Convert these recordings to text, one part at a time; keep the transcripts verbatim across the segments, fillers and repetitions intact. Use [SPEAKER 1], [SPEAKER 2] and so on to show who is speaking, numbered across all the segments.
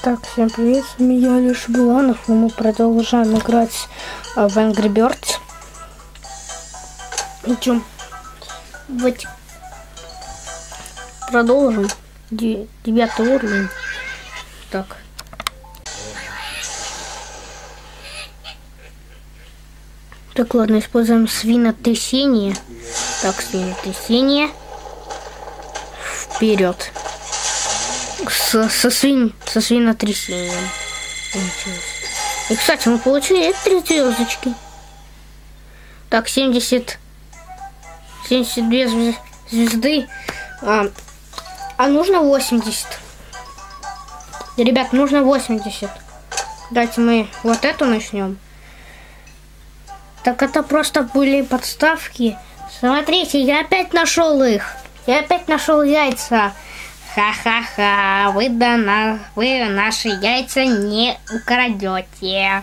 [SPEAKER 1] Так, всем привет, с вами я, Леша Буланов, и мы продолжаем играть uh, в Angry Birds. Идем. Давайте продолжим. Девятый уровень. Так. Так, ладно, используем свинотрясение. Так, свинотрясение. Вперед. Со, со, свин, со свинотрясением. И, кстати, мы получили три звездочки. Так, семьдесят, семьдесят две звезды. А, а нужно восемьдесят. Ребят, нужно восемьдесят. Давайте мы вот эту начнем. Так, это просто были подставки. Смотрите, я опять нашел их. Я опять нашел яйца. Ха-ха-ха, вы, да на... вы наши яйца не украдете.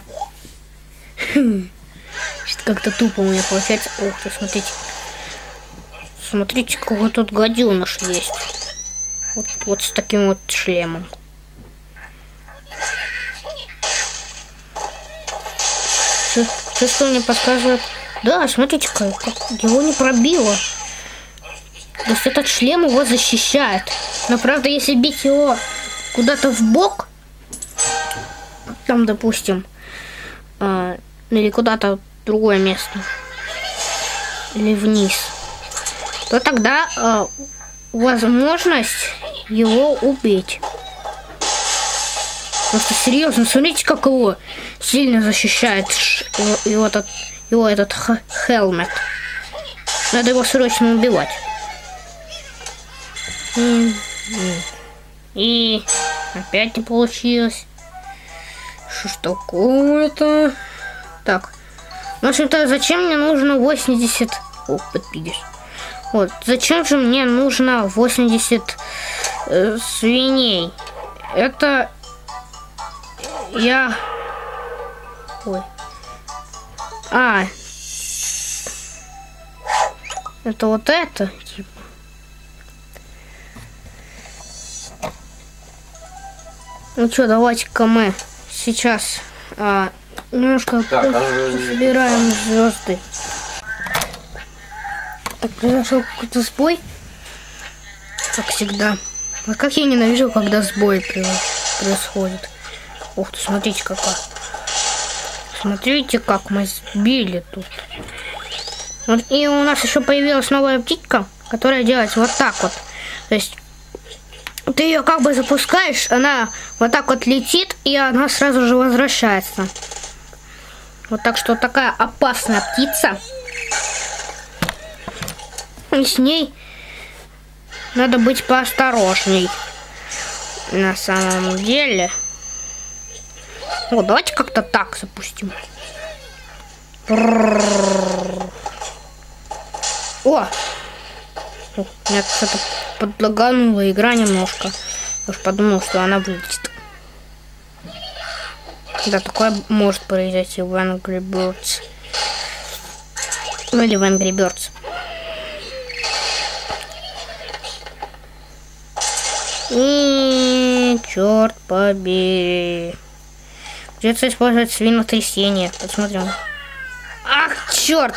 [SPEAKER 1] Что-то как-то тупо у меня получается. Ух ты, смотрите. Смотрите, какой тут гаденыш есть. Вот, вот с таким вот шлемом. Что, что мне подсказывает? Да, смотрите, как, как его не пробило. То есть этот шлем его защищает. Но правда, если бить его куда-то в бок, там, допустим, э, или куда-то в другое место, или вниз, то тогда э, возможность его убить. Просто серьезно, смотрите, как его сильно защищает его, его этот, его этот хелмет. Надо его срочно убивать. И опять не получилось. Что ж такое-то? Так. В общем-то, зачем мне нужно восемьдесят... О, подпидешь. Вот. Зачем же мне нужно восемьдесят э, свиней? Это... Я... Ой. А. Это вот это, типа. Ну что, давайте-ка мы сейчас а, немножко так, собираем звезды. Так, произошел какой-то сбой. Как всегда. А как я ненавижу, когда сбой происходит. Ух ты, смотрите какая. Смотрите, как мы сбили тут. Вот, и у нас еще появилась новая птичка, которая делает вот так вот. То есть ты ее как бы запускаешь, она вот так вот летит, и она сразу же возвращается. Вот так что такая опасная птица. И с ней надо быть поосторожней. На самом деле. Вот, давайте как-то так запустим. О! О, меня что-то подлаганула игра немножко. Я уж подумал, что она вылетит. Да, такое может произойти в Angry Birds. Или в Angry Birds. И черт побери. Придется использовать свинотрясение. Посмотрим. Ах, черт!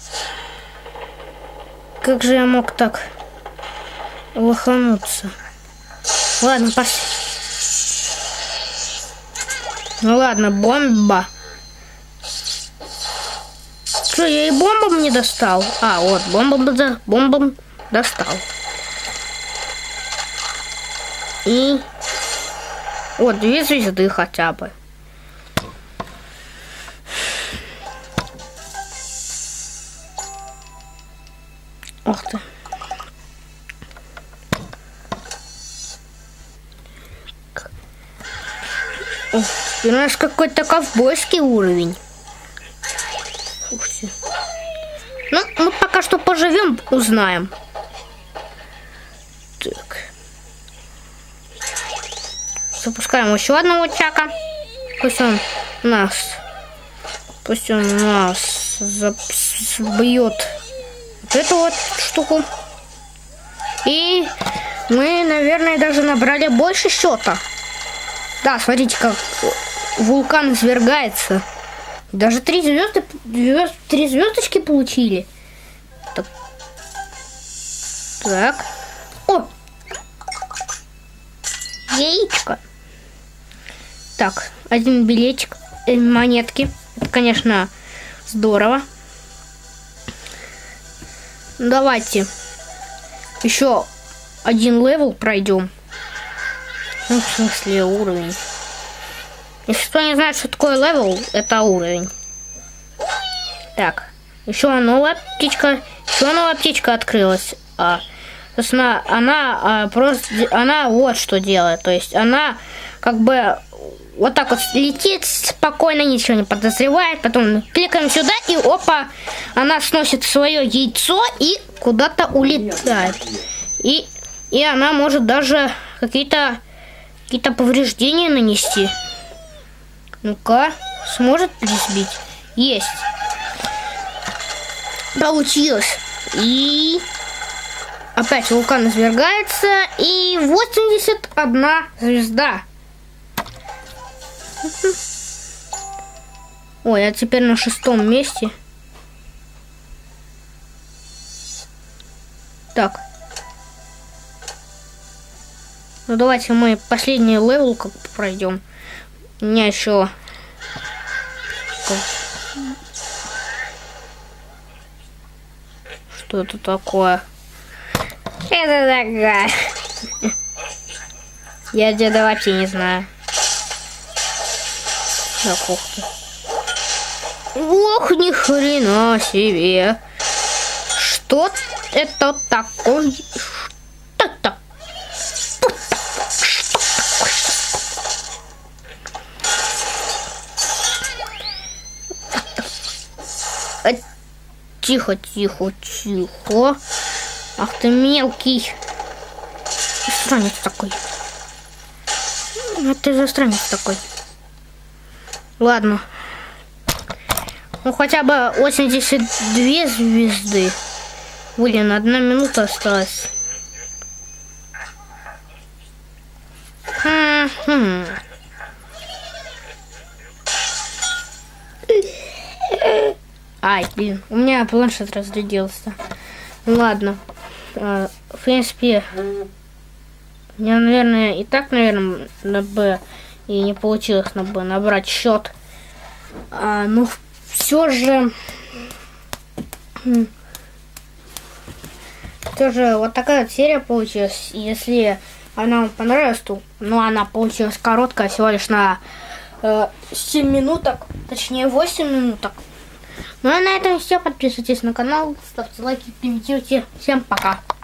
[SPEAKER 1] Как же я мог так лохануться? Ладно, пос... Ну ладно, бомба. Что, я и бомбом не достал? А, вот, бомбом, до... бомбом достал. И... Вот, две звезды хотя бы. Ох ты. О, у нас какой-то ковбойский уровень. Слушайте. Ну, мы пока что поживем, узнаем. Так. Запускаем еще одного чака. Пусть он нас... Пусть он нас забьет вот эту вот штуку. И мы, наверное, даже набрали больше счета. Да, смотрите, как вулкан извергается. Даже три звезды, звезд, три звездочки получили. Так. Так. О! Яичко. Так, один билетик, э, монетки. Это, конечно, здорово. Давайте еще один левел пройдем. Ну, в смысле, уровень. Если кто не знает, что такое левел, это уровень. Так, еще новая птичка, еще новая птичка открылась. А, собственно, она а, просто, она вот что делает. То есть она как бы вот так вот летит спокойно, ничего не подозревает. Потом кликаем сюда и опа, она сносит свое яйцо и куда-то улетает. И, и она может даже какие-то какие-то повреждения нанести. Ну-ка, сможет ли сбить? Есть. Получилось. И опять вулкан извергается. И восемьдесят одна звезда. Ой, я теперь на шестом месте. Так. Ну давайте мы последний левел как пройдем. У меня еще что это такое? Это такая. Я деда вообще не знаю. Так, ух ты. Ох, ни хрена себе. Что это такое? Что это? Тихо, тихо, тихо. Ах ты мелкий. Засранец такой. Это засранец такой. Ладно. Ну хотя бы восемьдесят две звезды. Блин, одна минута осталась. Хм-хм. Ай, блин, у меня планшет разрядился. Ладно. В принципе, мне, наверное, и так, наверное, на Б и не получилось на Б набрать счет. А, ну, все же... Все же вот такая вот серия получилась. Если она вам понравилась, то... Ну, она получилась короткая, всего лишь на э, семь минуток. Точнее, восемь минуток. Ну а на этом все. Подписывайтесь на канал, ставьте лайки, комментируйте. Всем пока.